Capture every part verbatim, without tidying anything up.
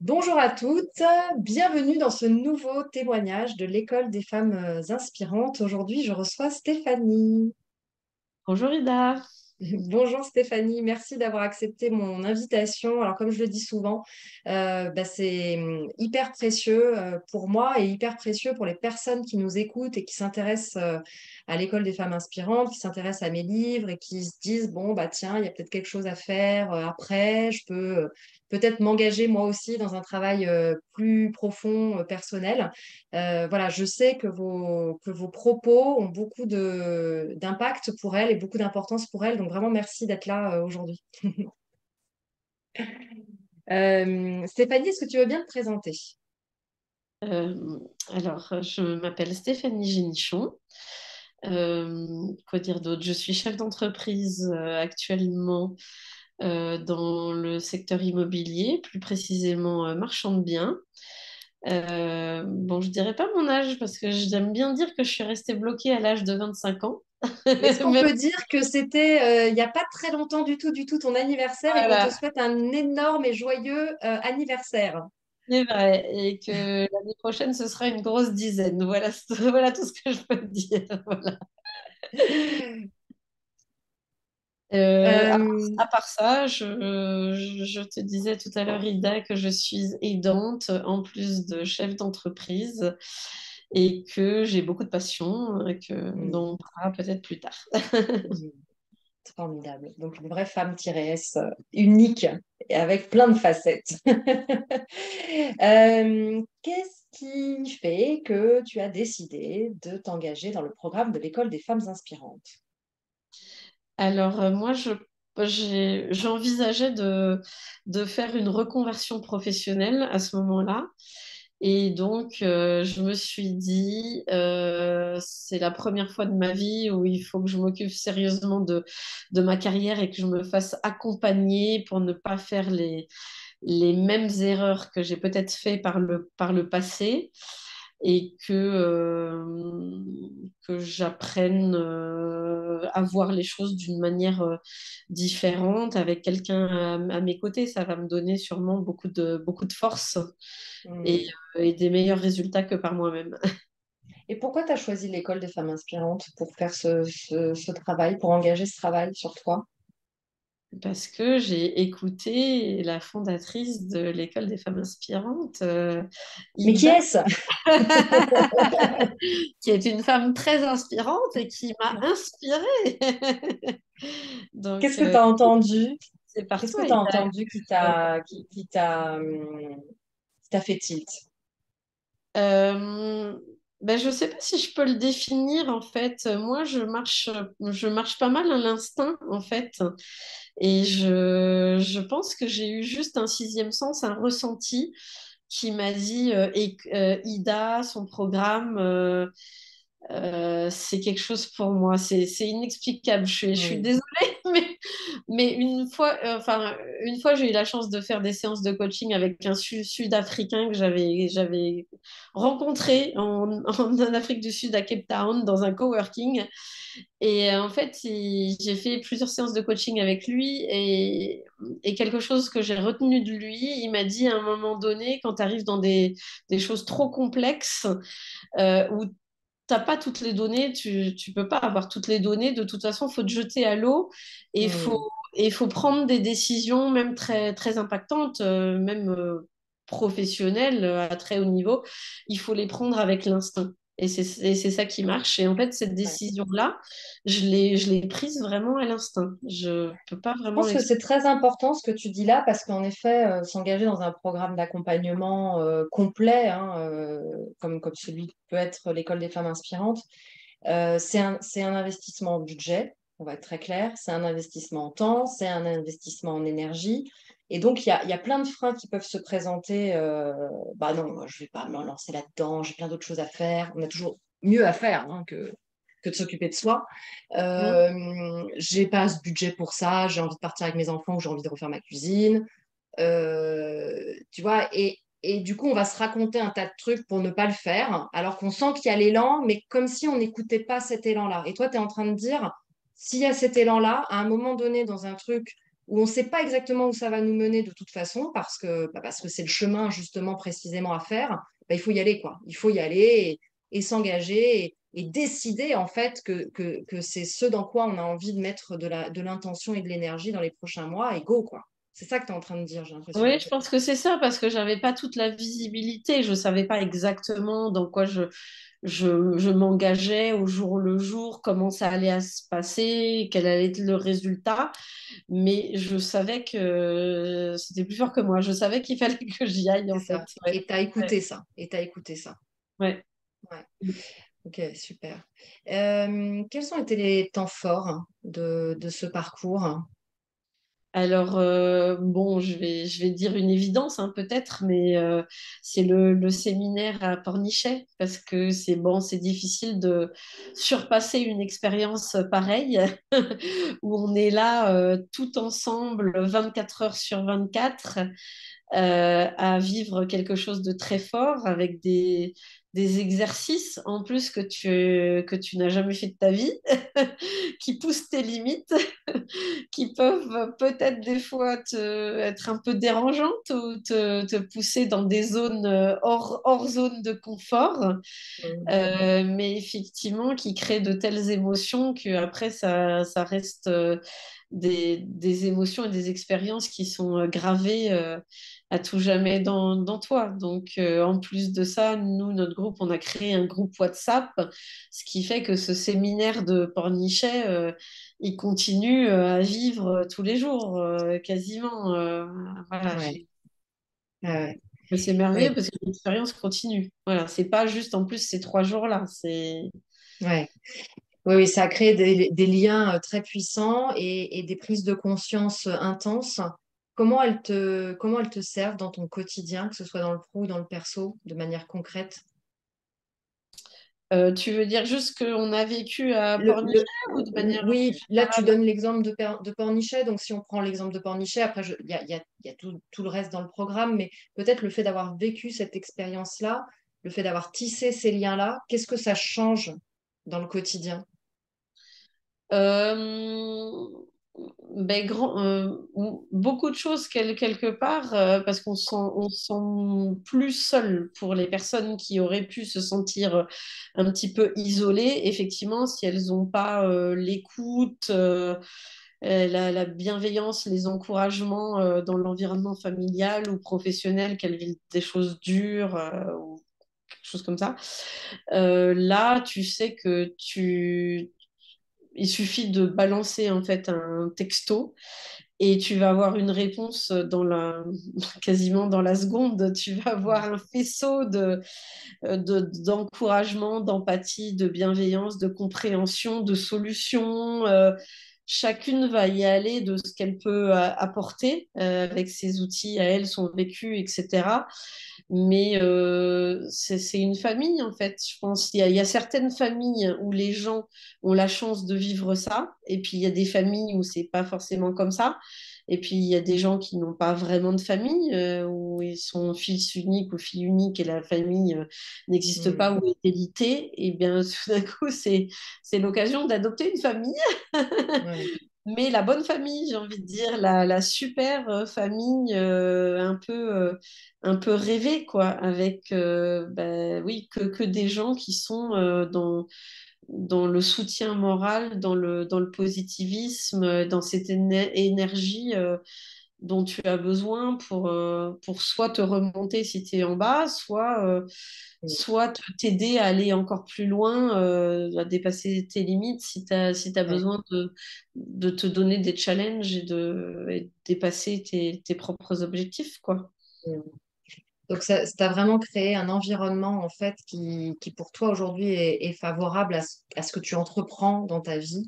Bonjour à toutes, bienvenue dans ce nouveau témoignage de l'École des femmes euh, inspirantes. Aujourd'hui, je reçois Stéphanie. Bonjour Ida. Bonjour Stéphanie, merci d'avoir accepté mon invitation. Alors comme je le dis souvent, euh, bah, c'est hum, hyper précieux euh, pour moi et hyper précieux pour les personnes qui nous écoutent et qui s'intéressent euh, à l'École des femmes inspirantes, qui s'intéressent à mes livres et qui se disent, bon, bah tiens, il y a peut-être quelque chose à faire euh, après, je peux euh, peut-être m'engager moi aussi dans un travail euh, plus profond, euh, personnel. Euh, voilà, je sais que vos, que vos propos ont beaucoup de, d'impact pour elle et beaucoup d'importance pour elle. Donc vraiment, merci d'être là euh, aujourd'hui. Euh, Stéphanie, est-ce que tu veux bien te présenter? Euh, alors, je m'appelle Stéphanie Génichon. Euh, quoi dire d'autre? Je suis chef d'entreprise euh, actuellement euh, dans le secteur immobilier, plus précisément euh, marchand de biens. Euh, bon, je dirais pas mon âge parce que j'aime bien dire que je suis restée bloquée à l'âge de vingt-cinq ans. Est-ce qu'on Mais peut dire que c'était euh, il n'y a pas très longtemps du tout, du tout ton anniversaire et qu'on te voilà, souhaite un énorme et joyeux euh, anniversaire? c'est vrai. Et que l'année prochaine, ce sera une grosse dizaine. Voilà, voilà tout ce que je peux te dire. Voilà. Euh, à, Euh, à part ça, je, je- je te disais tout à l'heure, Ida, que je suis aidante en plus de chef d'entreprise et que j'ai beaucoup de passion, euh, que, hmm, dont on parlera peut-être plus tard. hmm. Formidable. Donc, une vraie femme-S euh, unique et avec plein de facettes. Euh, qu'est-ce qui fait que tu as décidé de t'engager dans le programme de l'École des femmes inspirantes? Alors, euh, moi, je, j'ai, j'envisageais de, de faire une reconversion professionnelle à ce moment-là. Et donc, euh, je me suis dit, euh, c'est la première fois de ma vie où il faut que je m'occupe sérieusement de, de ma carrière et que je me fasse accompagner pour ne pas faire les, les mêmes erreurs que j'ai peut-être fait par le, par le passé et que, euh, que j'apprenne euh, à voir les choses d'une manière euh, différente avec quelqu'un à, à mes côtés. Ça va me donner sûrement beaucoup de, beaucoup de force et, Hmm. euh, et des meilleurs résultats que par moi-même. Et pourquoi tu as choisi l'École des femmes inspirantes pour faire ce, ce- ce travail, pour engager ce travail sur toi? Parce que j'ai écouté la fondatrice de l'École des femmes inspirantes, euh, Mais qui Ida, est-ce? qui est une femme très inspirante et qui m'a inspirée. Donc, Qu'est-ce que euh, tu as entendu? c'est par Qu'est-ce que toi, tu as Ida. entendu qui t'a qui, qui t'a hum, qui t'a fait tilt? Euh, ben, je ne sais pas si je peux le définir en fait. Moi, je marche, je marche pas mal à l'instinct en fait. Et je, je pense que j'ai eu juste un sixième sens, un ressenti qui m'a dit euh, et, euh, Ida, son programme, euh, euh, c'est quelque chose pour moi. C'est, c'est inexplicable. Je suis, je suis Hmm. désolée, mais, mais une fois, euh, enfin, une fois, j'ai eu la chance de faire des séances de coaching avec un Su- Sud-Africain que j'avais, j'avais rencontré en, en Afrique du Sud à Cape Town dans un coworking. Et euh, en fait, il- j'ai fait plusieurs séances de coaching avec lui et, et quelque chose que j'ai retenu de lui, il m'a dit à un moment donné, quand tu arrives dans des, des choses trop complexes, euh, où t'as pas toutes les données, tu, tu peux pas avoir toutes les données. De toute façon, il faut te jeter à l'eau et il faut, Hmm. et il faut prendre des décisions, même très, très impactantes, euh, même euh, professionnelles, euh, à très haut niveau. Il faut les prendre avec l'instinct. Et c'est et c'est ça qui marche. Et en fait, cette Ouais. décision-là, je l'ai, je l'ai prise vraiment à l'instinct. Je peux pas Je vraiment pense que l'expliquer. c'est très important ce que tu dis là, parce qu'en effet, euh, s'engager dans un programme d'accompagnement euh, complet, hein, euh, comme, comme celui que peut être l'École des femmes inspirantes, euh, c'est un, c'est un investissement en budget, on va être très clair, c'est un investissement en temps, c'est un investissement en énergie. Et donc, il y a, il y a plein de freins qui peuvent se présenter. Euh, bah non, moi, je ne vais pas me lancer là-dedans, j'ai plein d'autres choses à faire. On a toujours mieux à faire, hein, que, que de s'occuper de soi. Mhm. Euh, j'ai pas ce budget pour ça, j'ai envie de partir avec mes enfants ou j'ai envie de refaire ma cuisine. Euh, tu vois, et, et du coup, on va se raconter un tas de trucs pour ne pas le faire, alors qu'on sent qu'il y a l'élan, mais comme si on n'écoutait pas cet élan-là. Et toi, tu es en train de dire, s'il y a cet élan-là, à un moment donné, dans un truc où on ne sait pas exactement où ça va nous mener de toute façon, parce que bah, parce que c'est le chemin justement précisément à faire, bah, il faut y aller, quoi. Il faut y aller et, et s'engager et, et décider en fait que, que, que c'est ce dans quoi on a envie de mettre de la, de l'intention et de l'énergie dans les prochains mois et go, quoi. C'est ça que tu es en train de dire, j'ai l'impression. Oui, je pense que c'est ça parce que j'avais pas toute la visibilité. Je savais pas exactement dans quoi je, je, je m'engageais au jour le jour, comment ça allait à se passer, quel allait être le résultat. Mais je savais que c'était plus fort que moi. Je savais qu'il fallait que j'y aille C'est en fait. ça. Ouais, Et tu as ouais, écouté ça. Et tu as écouté ça. ouais. Ouais. Ok, super. Euh, quels ont été les temps forts de, de ce parcours? Alors, euh, bon, je vais, je vais dire une évidence, hein, peut-être, mais euh, c'est le, le séminaire à Pornichet, parce que c'est bon, c'est difficile de surpasser une expérience pareille, où on est là euh, tout ensemble, vingt-quatre heures sur vingt-quatre, euh, à vivre quelque chose de très fort avec des, des exercices en plus que tu, que tu n'as jamais fait de ta vie, qui poussent tes limites, qui peuvent peut-être des fois te, être un peu dérangeantes ou te, te pousser dans des zones euh, hors, hors zone de confort, Mm. euh, mais effectivement qui créent de telles émotions que après ça, ça reste euh, des, des émotions et des expériences qui sont euh, gravées euh, à tout jamais dans, dans toi. Donc, euh, en plus de ça, nous, notre groupe, on a créé un groupe WhatsApp, ce qui fait que ce séminaire de Pornichet, euh, il continue euh, à vivre euh, tous les jours, euh, quasiment. Euh, voilà, Ouais. j'ai- Ouais. c'est merveilleux Ouais. parce que l'expérience continue. Voilà, c'est pas juste en plus ces trois jours-là, c'est Ouais. Oui, oui, ça a créé des, des liens euh, très puissants et, et des prises de conscience euh, intenses. Comment elles te, comment elles te servent dans ton quotidien, que ce soit dans le pro ou dans le perso, de manière concrète? Euh, tu veux dire juste ce qu'on a vécu à Le, Pornichet le- ou de manière oui, là, tu générale? donnes l'exemple de, Per- de Pornichet. Donc, si on prend l'exemple de Pornichet, après, je- il y a, il y a- il y a tout, tout le reste dans le programme, mais peut-être le fait d'avoir vécu cette expérience-là, le fait d'avoir tissé ces liens-là, qu'est-ce que ça change dans le quotidien? Euh, ben, grand, euh, beaucoup de choses quel- quelque part, euh, parce qu'on se sent, on se sent plus seul pour les personnes qui auraient pu se sentir euh, un petit peu isolées, effectivement, si elles n'ont pas euh, l'écoute, euh, euh, la, la bienveillance, les encouragements euh, dans l'environnement familial ou professionnel, qu'elles vivent des choses dures euh, ou quelque chose comme ça. Euh, là, tu sais que tu, il suffit de balancer en fait un texto et tu vas avoir une réponse dans la, quasiment dans la seconde. Tu vas avoir un faisceau de, de- d'encouragement, d'empathie, de bienveillance, de compréhension, de solutions. Euh, chacune va y aller de ce qu'elle peut euh, apporter euh, avec ses outils à elle, son vécu, et cetera. Mais euh, c'est, c'est une famille, en fait. Je pense il y a, il y a certaines familles où les gens ont la chance de vivre ça, et puis il y a des familles où c'est pas forcément comme ça. Et puis il y a des gens qui n'ont pas vraiment de famille, euh, où ils sont fils uniques ou filles uniques et la famille euh, n'existe pas Hmm. ou est élitée. Et bien tout d'un coup, c'est, c'est l'occasion d'adopter une famille, Ouais. mais la bonne famille, j'ai envie de dire, la, la super euh, famille euh, un peu, euh, un peu rêvée, quoi, avec euh, ben oui, que, que des gens qui sont euh, dans, dans le soutien moral, dans le, dans le positivisme, euh, dans cette éner- énergie euh, dont tu as besoin pour, euh, pour soit te remonter si tu es en bas, soit, euh, soit te- t'aider à aller encore plus loin, euh, à dépasser tes limites si tu as, si t'as Ouais. besoin de, de te donner des challenges et de, et de dépasser tes, tes propres objectifs, quoi. Hmm. Donc, ça, ça t'a vraiment créé un environnement, en fait, qui, qui pour toi aujourd'hui est, est favorable à ce, à ce que tu entreprends dans ta vie.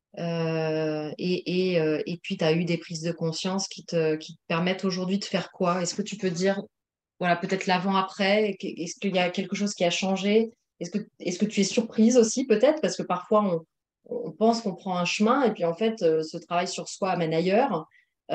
Euh, et, et, euh, et puis, tu as eu des prises de conscience qui te, qui te permettent aujourd'hui de faire quoi? Est-ce que tu peux dire, voilà, peut-être l'avant-après? Est-ce qu'il y a quelque chose qui a changé? Est-ce que, est-ce que tu es surprise aussi, peut-être? Parce que parfois, on, on pense qu'on prend un chemin et puis, en fait, euh, ce travail sur soi amène ailleurs.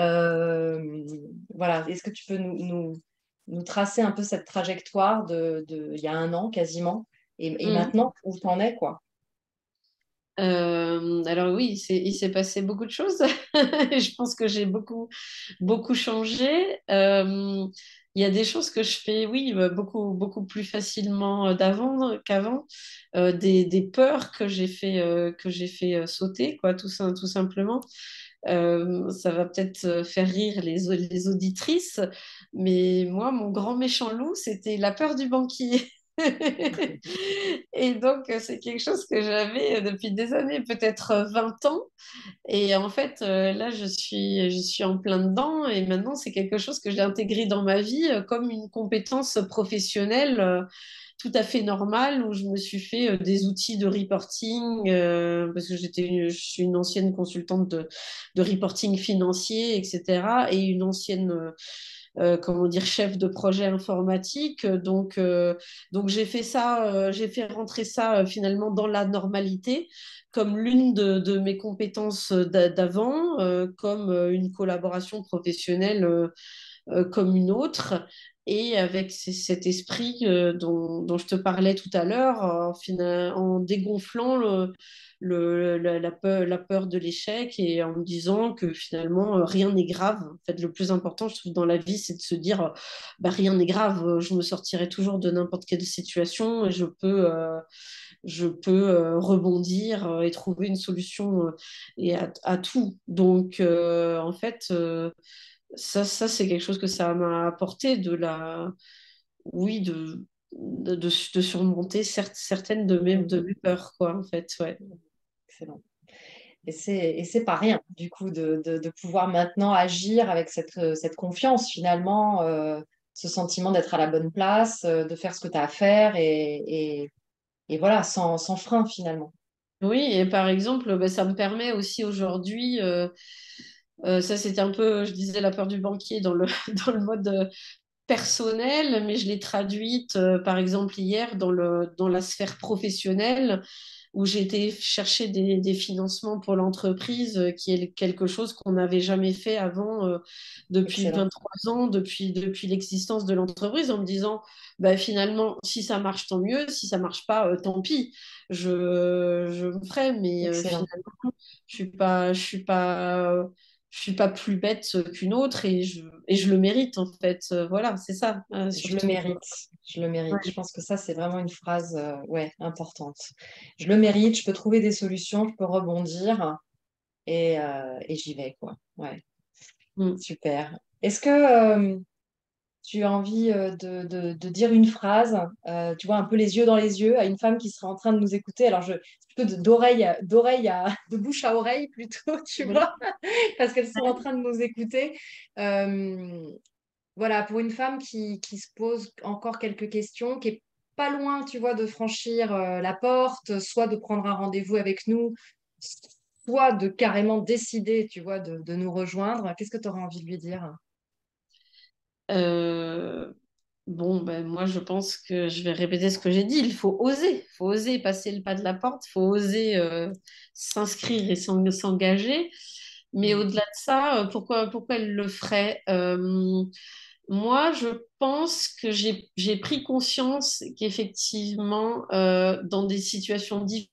Euh, voilà, est-ce que tu peux nous, nous, nous tracer un peu cette trajectoire de, de, il y a un an quasiment et, et Mhm. maintenant où tu en es, quoi? Euh, alors oui, il s'est, il s'est passé beaucoup de choses. Je pense que j'ai beaucoup, beaucoup changé. Euh, il y a des choses que je fais, oui, euh, beaucoup, beaucoup plus facilement euh, d'avant qu'avant. Euh, des, des peurs que j'ai fait, euh, que j'ai fait euh, sauter, quoi, tout, sim- tout simplement. Euh, ça va peut-être euh, faire rire les, au- les auditrices, mais moi, mon grand méchant loup, c'était la peur du banquier. Et donc, euh, c'est quelque chose que j'avais euh, depuis des années, peut-être euh, vingt ans. Et en fait, euh, là, je suis, je suis en plein dedans. Et maintenant, c'est quelque chose que j'ai intégré dans ma vie euh, comme une compétence professionnelle euh, tout à fait normale, où je me suis fait euh, des outils de reporting, euh, parce que j'étais, une- je suis une ancienne consultante de, de reporting financier, et cetera. Et une ancienne euh, euh, comment dire, chef de projet informatique. Donc, euh, donc j'ai fait ça, euh, j'ai fait rentrer ça euh, finalement dans la normalité comme l'une de, de mes compétences d'avant, euh, comme euh, une collaboration professionnelle euh, euh, comme une autre. Et avec c- cet esprit euh, dont, dont je te parlais tout à l'heure, en, fina- en dégonflant le, le- la, la peur, la peur de l'échec et en me disant que finalement euh, rien n'est grave. En fait, le plus important, je trouve, dans la vie, c'est de se dire, euh, bah, rien n'est grave, euh, je me sortirai toujours de n'importe quelle situation et je peux, euh, je peux euh, rebondir euh, et trouver une solution euh, et à, à tout. Donc, euh, en fait, euh, ça, ça c'est quelque chose que ça m'a apporté de la, oui, de, de, de, de surmonter certes, certaines de mes, de Mhm. mes peurs, quoi, en fait, ouais. Excellent. Et c'est, et c'est pas rien, du coup, de, de, de pouvoir maintenant agir avec cette, euh, cette confiance, finalement, euh, ce sentiment d'être à la bonne place, euh, de faire ce que tu as à faire et, et, et voilà, sans, sans frein, finalement. Oui, et par exemple, ben, ça me permet aussi aujourd'hui, euh, euh, ça c'était un peu, je disais, la peur du banquier dans le, dans le mode euh, personnel, mais je l'ai traduite, euh, par exemple, hier dans le, dans la sphère professionnelle, où j'ai été chercher des, des financements pour l'entreprise, euh, qui est quelque chose qu'on n'avait jamais fait avant, euh, depuis Excellent, vingt-trois ans, depuis, depuis l'existence de l'entreprise, en me disant, bah, finalement, si ça marche, tant mieux, si ça marche pas, euh, tant pis, je, je me ferai, mais euh, excellent. finalement, je suis pas, je suis pas, je suis pas plus bête qu'une autre et je, et je le mérite en fait. Euh, voilà, c'est ça, euh, Je le surtout. mérite, je le mérite. Je Ouais. pense que ça, c'est vraiment une phrase, euh, ouais, importante. Je le mérite, je peux trouver des solutions, je peux rebondir et, euh, et j'y vais, quoi. Ouais, Mm. super. Est-ce que, euh, tu as envie euh, de, de- de dire une phrase, euh, tu vois, un peu les yeux dans les yeux, à une femme qui serait en train de nous écouter. Alors, je, plutôt de- d'oreille, à- d'oreille à, de bouche à oreille plutôt, tu Oui. vois, parce qu'elles sont en train de nous écouter. Euh, voilà, pour une femme qui, qui se pose encore quelques questions, qui est pas loin, tu vois, de franchir euh, la porte, soit de prendre un rendez-vous avec nous, soit de carrément décider, tu vois, de, de nous rejoindre. Qu'est-ce que tu auras envie de lui dire? Euh, bon, ben, moi je pense que je vais répéter ce que j'ai dit. Il faut oser, il faut oser passer le pas de la porte, il faut oser euh, s'inscrire et s'en- s'engager. Mais Mm. au-delà de ça, euh, pourquoi, pourquoi elle le ferait? Euh, moi, je pense que j'ai j'ai pris conscience qu'effectivement, euh, dans des situations difficiles,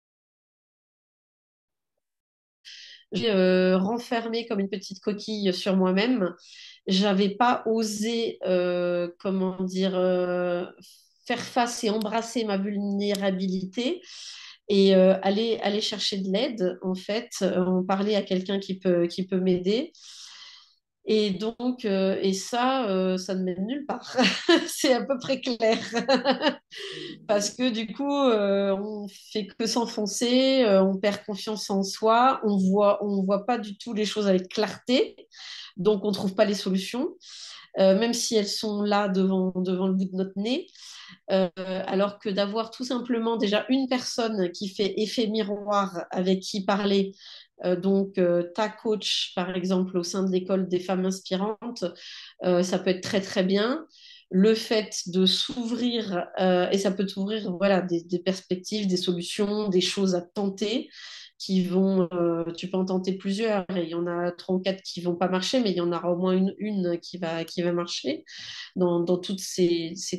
j'ai euh, renfermé comme une petite coquille sur moi-même. J'avais pas osé, euh, comment dire, euh, faire face et embrasser ma vulnérabilité et euh, aller, aller chercher de l'aide, en fait, euh, en parler à quelqu'un qui peut, qui peut m'aider. Et donc, euh, et ça, euh, ça ne mène nulle part. C'est à peu près clair. Parce que du coup, euh, on fait que s'enfoncer, euh, on perd confiance en soi, on voit, on voit pas du tout les choses avec clarté, donc on trouve pas les solutions, euh, même si elles sont là devant, devant le bout de notre nez. Euh, alors que d'avoir tout simplement déjà une personne qui fait effet miroir avec qui parler, euh, donc euh, ta coach par exemple au sein de l'école des femmes inspirantes, euh, ça peut être très très bien. Le fait de s'ouvrir, euh, et ça peut t'ouvrir voilà, des, des perspectives, des solutions, des choses à tenter qui vont, euh, tu peux en tenter plusieurs, et il y en a trois ou quatre qui vont pas marcher, mais il y en aura au moins une, une qui va, qui va marcher dans, dans toutes ces, ces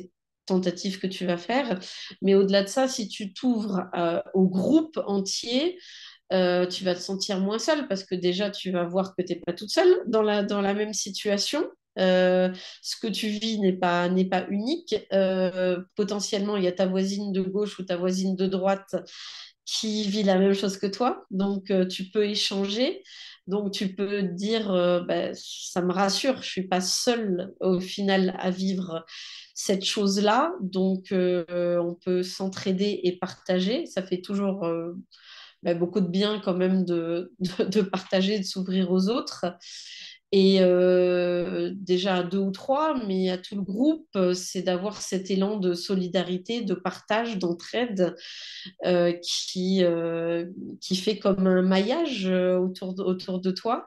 tentative que tu vas faire. Mais au-delà de ça, si tu t'ouvres euh, au groupe entier, euh, tu vas te sentir moins seule parce que déjà, tu vas voir que tu n'es pas toute seule dans la, dans la même situation. Euh, ce que tu vis n'est pas, n'est pas unique. Euh, potentiellement, il y a ta voisine de gauche ou ta voisine de droite qui vit la même chose que toi. Donc, euh, tu peux échanger. Donc, tu peux dire, euh, bah, ça me rassure, je ne suis pas seule au final à vivre cette chose-là. Donc, euh, on peut s'entraider et partager. Ça fait toujours euh, bah, beaucoup de bien quand même de, de, de partager, de s'ouvrir aux autres. Et euh, déjà à deux ou trois, mais à tout le groupe, euh, c'est d'avoir cet élan de solidarité, de partage, d'entraide euh, qui, euh, qui fait comme un maillage euh, autour de, autour de toi.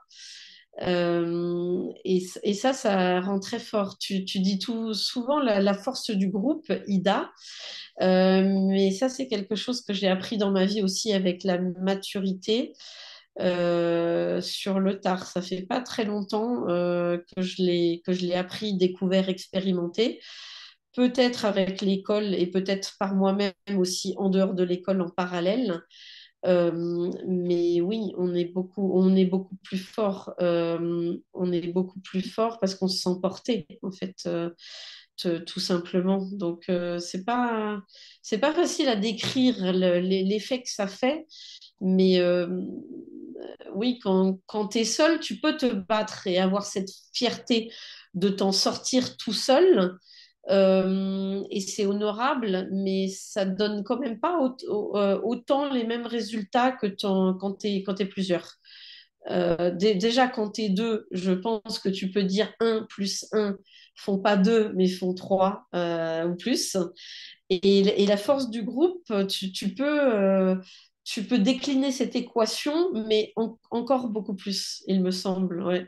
Euh, et, et ça, ça rend très fort. Tu, tu dis tout souvent la, la force du groupe, Ida, euh, mais ça, c'est quelque chose que j'ai appris dans ma vie aussi avec la maturité euh, sur le tard. Ça fait pas très longtemps euh, que je l'ai que je l'ai appris, découvert, expérimenté. Peut-être avec l'école et peut-être par moi-même aussi en dehors de l'école en parallèle. Euh, mais oui, on est beaucoup, on est beaucoup plus fort. Euh, on est beaucoup plus fort parce qu'on se sent porté, en fait, euh, te- tout simplement. Donc, euh, c'est pas, c'est pas facile à décrire le- l'effet que ça fait, mais euh, oui, quand, quand tu es seul, tu peux te battre et avoir cette fierté de t'en sortir tout seul. Euh, et c'est honorable, mais ça donne quand même pas au- au- euh, autant les mêmes résultats que ton- quand tu es, quand t'es plusieurs. Euh, dé- déjà, quand tu es deux, je pense que tu peux dire un plus un font pas deux, mais font trois euh, ou plus. Et, et la force du groupe, tu, tu peux, euh, tu peux décliner cette équation, mais en- encore beaucoup plus, il me semble. Ouais.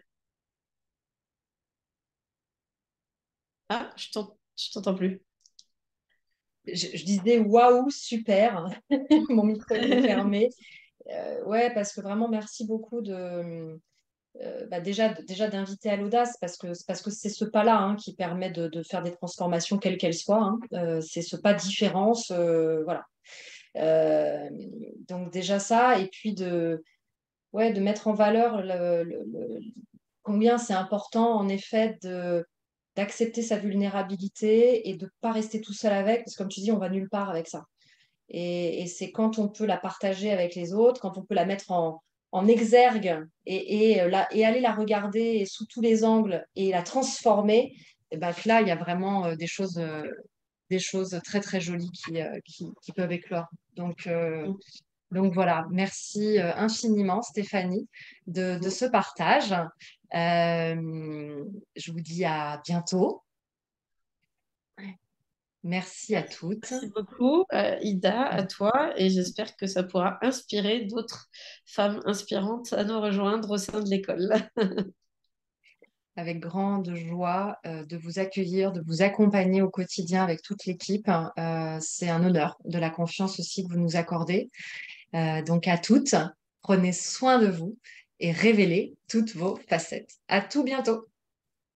Ah, je t'en- je t'entends plus. Je, je disais waouh, super. Mon micro était fermé. Euh, ouais, parce que vraiment, merci beaucoup de, euh, bah, déjà, déjà d'inviter à l'audace, parce que parce que c'est ce pas-là hein, qui permet de, de faire des transformations, quelles qu'elles soient. Hein. Euh, c'est ce pas de différence. Euh, voilà. Euh, donc, déjà ça, et puis de, ouais, de mettre en valeur le, le- le- combien c'est important, en effet, de, d'accepter sa vulnérabilité et de ne pas rester tout seul avec, parce que comme tu dis, on va nulle part avec ça. Et, et c'est quand on peut la partager avec les autres, quand on peut la mettre en, en exergue et, et, la, et aller la regarder sous tous les angles et la transformer, et ben que là, il y a vraiment euh, des choses, euh, des choses très, très jolies qui, euh, qui, qui peuvent éclore. Donc, euh, donc voilà, merci euh, infiniment Stéphanie de, de ce partage. Euh, je vous dis à bientôt. Merci à toutes. Merci beaucoup, euh, Ida, à toi, et j'espère que ça pourra inspirer d'autres femmes inspirantes à nous rejoindre au sein de l'école. Avec grande joie euh, de vous accueillir, de vous accompagner au quotidien avec toute l'équipe. Euh, c'est un honneur, de la confiance aussi que vous nous accordez. Euh, donc à toutes, prenez soin de vous et révélez toutes vos facettes. À tout bientôt.